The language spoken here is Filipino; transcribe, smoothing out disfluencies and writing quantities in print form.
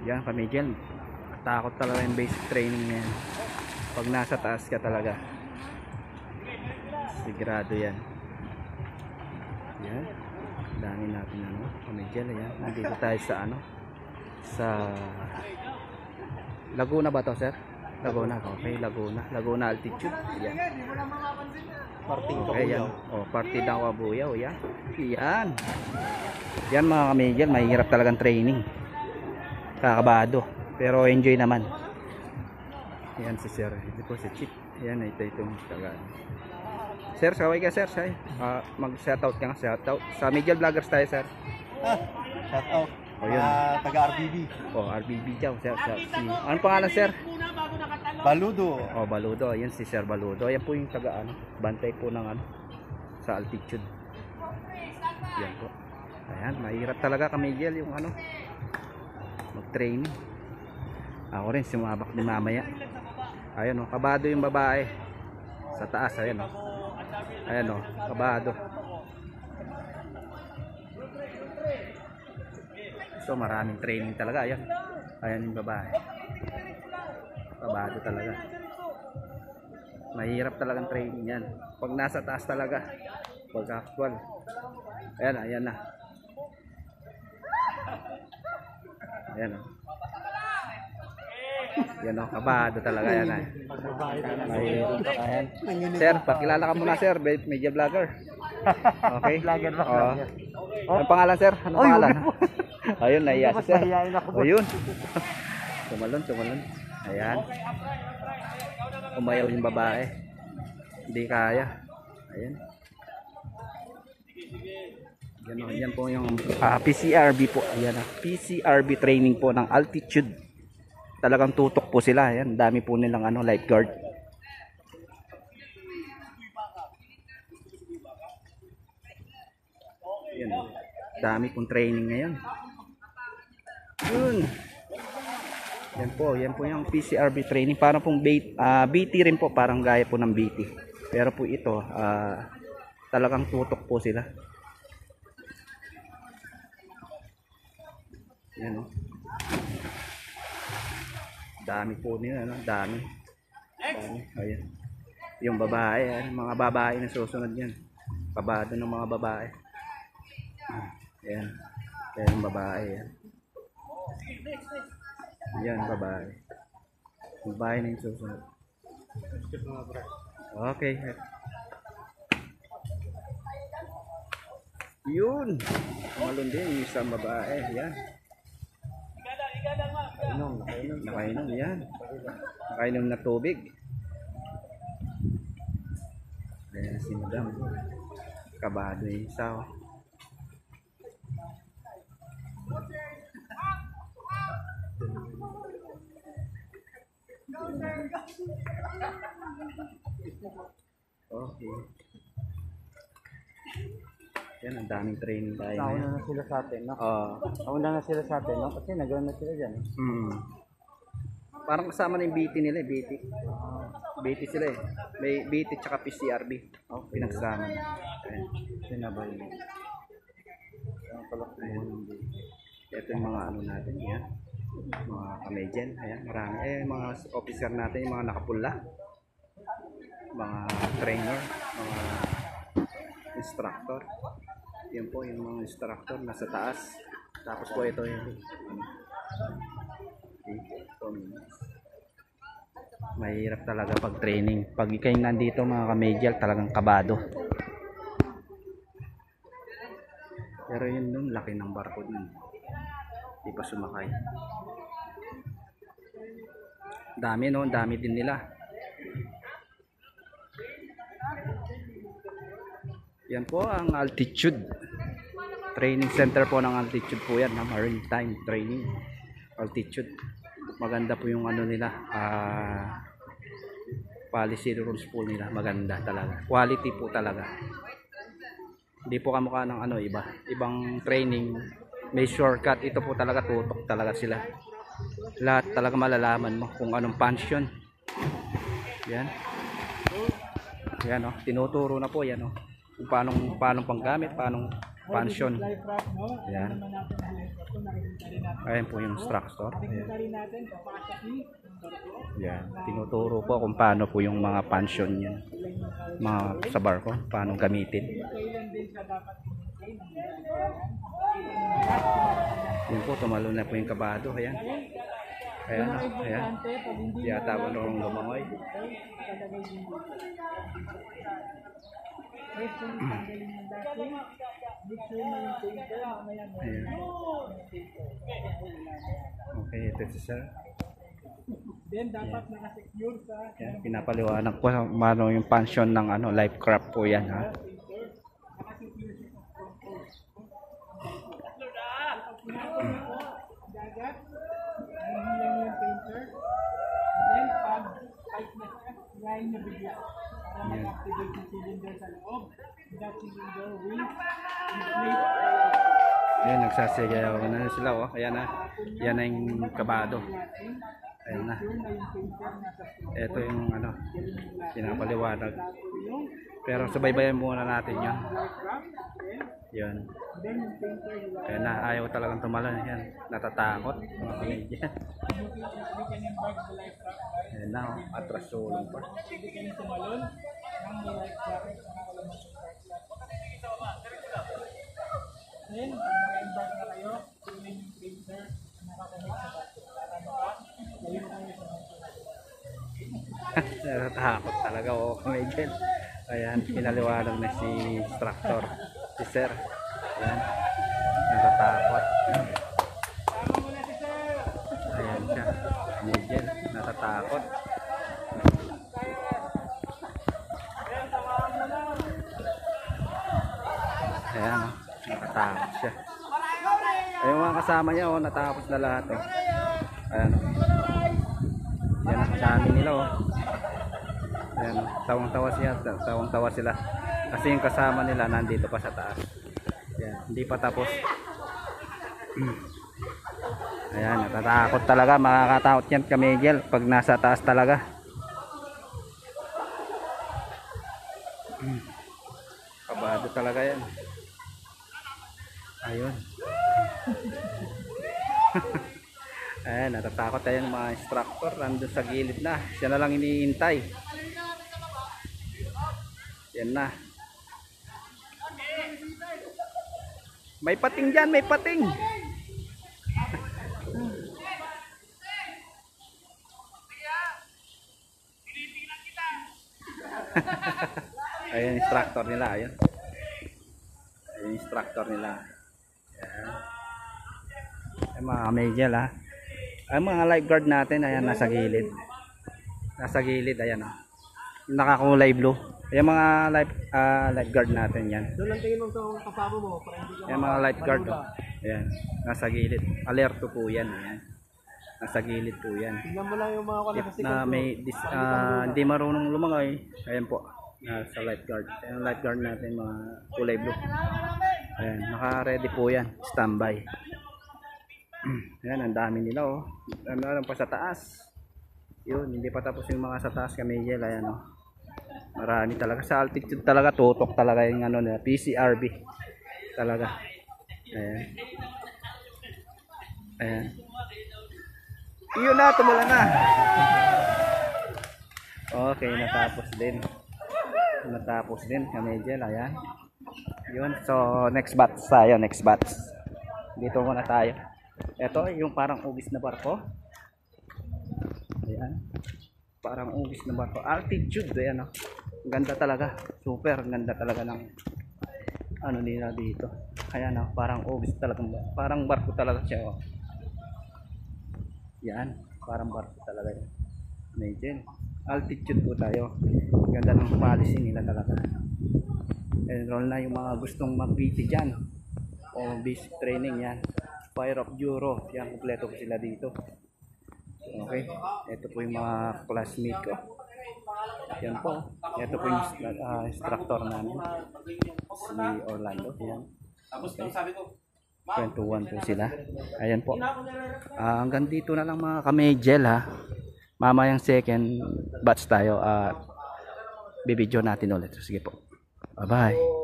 Yan kami dyan. Takot talaga yung basic training na yan. Pag nasa taas ka talaga. Sigurado yan. Yan. Dami natin ano. Kami dyan. Yan. Nandito tayo sa ano. Sa Laguna ba to, sir? Laguna. Okay, Laguna. Laguna altitude. Yan. Okay, yan. Oh, party daw Abuyaw. Yan. Yan. Yan mga kami dyan. Mahirap talagang training. Kakabado. Pero enjoy naman. Yan si sir. Ito po si Chip. Yan. Ito itong taga. Sir, saway ka sir. Mag-shoutout ka nga. Shoutout. Sa Media Vloggers tayo, sir. Shoutout. O yun. Taga RBB. O, RBB daw. Anong pangalan, sir? Baludo. O, Baludo. Yan si Sir Baludo. Yan po yung taga ano. Bantay po ng ano. Sa altitude. Yan po. Ayan. Mahirap talaga kami yung ano. Mag-training. Ako rin sumabak din mamaya. Ayan o. Kabado yung babae. Sa taas. Ayan o. Ayan o. Kabado. So maraming training talaga. Ayan. Ayan yung babae. Kabado talaga. Mahirap talagang training yan. Pag nasa taas talaga. Pag actual. Ayan. Ayan na. Ayan o. Yan o. Kabado talaga yan. Ayan. Sir, pakilala ka muna sir. Media vlogger. Okay. Vlogger ba? Anong pangalan sir? Anong pangalan? Ayun, naiya si sir. Ayun. Tumalon. Ayan. Umayaw yung babae. Hindi kaya. Ayan. Yan po yung PCRB po. Ayan, PCRB training po ng altitude. Talagang tutok po sila. Ayan, dami po nilang ano, lifeguard. Ayan, dami pong training ngayon. Yun. Yan po yung PCRB training. Parang pong BT rin po, parang gaya po ng BT. Pero po ito, talagang tutok po sila. Yan o. Dami po nila, no? Dami. Ayan. Yung babae, mga babae na susunod yan. Kabado ng mga babae. Ayan. Ayan yung babae. Ayan. Ayan, babae. Babae na yung susunod. Okay. Yun. Malun din yung isang babae. Ayan. Nakainom yan. Nakainom na tubig. Ayan si madam. Kabado yung isa. Okay. Yan, ang daming training tayo. Nauna na sila sa atin, no? Nauna na sila sa atin, no? Kasi nagano na sila dyan. Parang kasama na yung BT nila, BT. BT sila eh. May BT tsaka PCRB. Pinagsama. Ayan. Sinabay. Ito yung mga ano natin. Yan. Mga comedian. Ayan, marami. Ayan, mga officer natin, yung mga nakapula. Mga trainer. Mga instructor. Yan po yung mga instructor nasa taas. Tapos po ito yung mahirap talaga pag training. Pag kayo nandito mga kamedial, talagang kabado. Pero yun dun, laki ng barko dun. Di pa sumakay. Dami no, dami din nila. Yan po ang altitude training center po ng altitude po yan, maritime training altitude. Maganda po yung ano nila, policy rules po nila, maganda talaga, quality po talaga. Hindi po kamukha ng ano ibang training may shortcut. Ito po talaga tutok talaga sila, lahat talaga malalaman mo kung anong function. Yan yan tinuturo na po yan kung paano panggamit, paano Pension. Ayan. Ayan po yung structure. Ayan. Ayan. Tinuturo po kung paano po yung mga pension yan. Mga sa barko, paano gamitin. Yun po, tumalo na po yung kabado. Ayan. Ayan. Ayan. Yata ko nung lumangoy. Ayan. Okay, ito si sir. Then dapat naka-secure sa Yan, pinapaliwanag po paano yung function ng ano, life craft po yan ha. dagat. Hihilang yung painter. Then pag tight na siya, hilahin niya bigla. Para mag-activate yung cylinder sa loob. That cylinder will inflate. Ayan, nagsasigayaw na sila oh. Ayan na. Yan na yung kabado. Ayan na. Ito yung ano, pinapaliwanag. Pero subaybayan muna natin yan. Yan. Ayan na, ayaw talagang tumalon. Yan, natatakot. Mga kamedya. Ayan na, oh, atras sulong pa. Then, pag naka-embark na kayo, tuloy yung printer na nakakamit sa bato. Para baka, kayo tayo sa bato. Natatakot talaga oh, kamedya. Ayan, pinaliwanag na si instructor, si sir. Ayan, natatakot. Tama mo na si sir! Ayan siya, kamedya, natatakot. Ayan oh. Nakatakot siya. Ayun mga kasama niya oh, natapos na lahat oh. Ayan oh. Yan ang kasama nila oh. Ayan, tawang-tawa sila. Kasi yung kasama nila nandito pa sa taas. Ayan, hindi pa tapos. Ayan, natatakot talaga, makakatakot yan kamigel pag nasa taas talaga. Kabado talaga yan. Ayun. Ayan, natatakot tayo ng mga instructor. Nandun sa gilid na. Siya na lang iniintay. Yan na. May pating dyan, may pating. Ayun, instructor nila. Ayun. Ayun, instructor nila. Ayan. Ay, mga kamegel ha. Ay, mga lifeguard natin. Ayan, nasa gilid. Nasa gilid, ayan ha. Nakakulay blue. Ayan mga lifeguard natin yan. Doon lang tingin mo sa kasama mo. Ayan mga lifeguard oh. Ayan, nasa gilid. Alerto po yan. Ayan. Nasa gilid po yan. Tingnan mo lang yung mga If na may hindi marunong lumangoy, ayan po. Nasa lifeguard. Ayan lifeguard natin mga kulay blue. Ayan, naka-ready po yan. Standby. Ayan, ang dami nila oh. Ano pa sa taas. Yun, hindi pa tapos yung mga sa taas kamigel. Ayan oh. Marami talaga. Sa altitude talaga, tutok talaga yung ano nila. PCRB. Talaga. Ayan. Ayan. Yun na, tumula na. Okay, natapos din. Natapos din kamigel. Ayan. Yun, so next batch tayo, next batch. Dito muna tayo. Ito, yung parang ugis na barko. Ayan. Parang ugis na barko. Altitude, ayan oh. Ganda talaga. Super ganda talaga ng ano nila dito. Ayan oh, parang ugis talaga. Parang barko talaga siya oh. Yan, parang barko talaga yan. Imagine. Altitude po tayo. Ganda ng policy nila talaga. Enroll na yung mga gustong mag-PT dyan. O basic training yan. Fire of Euro. Yan, kompleto po sila dito. Okay. Ito po yung mga classmate ko. Yan po. Ito po yung instructor namin. Si Orlando. Yan. Okay. 21 po sila. Ayan po. Hanggang dito na lang mga kamegel ha. Mamayang second batch tayo. Bibidyo natin ulit. Sige po. Bye bye.